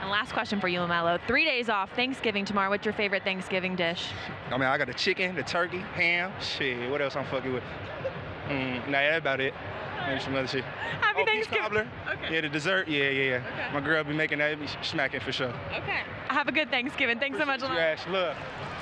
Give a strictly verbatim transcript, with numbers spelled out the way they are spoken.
And last question for you, LaMelo. Three days off, Thanksgiving tomorrow. What's your favorite Thanksgiving dish? I mean, I got the chicken, the turkey, ham. Shit, what else I'm fucking with? Mm, nah, that's about it. Maybe some other shit. Happy oh, Thanksgiving. Cobbler. Okay. Yeah, the dessert. Yeah, yeah, yeah. Okay. My girl be making that, be smacking for sure. Okay. Have a good Thanksgiving. Thanks so much, LaMelo. Love.